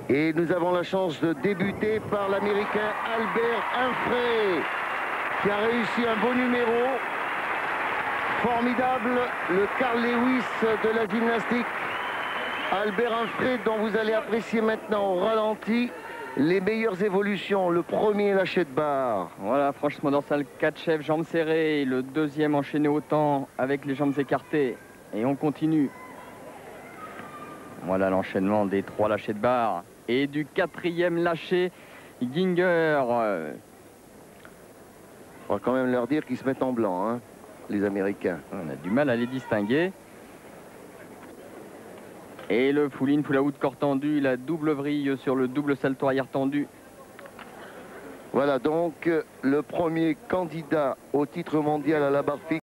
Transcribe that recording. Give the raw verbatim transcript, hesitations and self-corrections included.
Et nous avons la chance de débuter par l'Américain Albert Humphrey, qui a réussi un beau numéro. Formidable, le Carl Lewis de la gymnastique. Albert Humphrey, dont vous allez apprécier maintenant au ralenti les meilleures évolutions. Le premier lâché de barre. Voilà, franchement dorsale quatre chefs, jambes serrées. Le deuxième enchaîné au temps avec les jambes écartées. Et on continue. Voilà l'enchaînement des trois lâchés de barre. Et du quatrième lâché, Gienger. On va quand même leur dire qu'ils se mettent en blanc, hein, les Américains. On a du mal à les distinguer. Et le full-in, pull-out, corps tendu, la double vrille sur le double salto arrière tendu. Voilà donc le premier candidat au titre mondial à la barre fixe.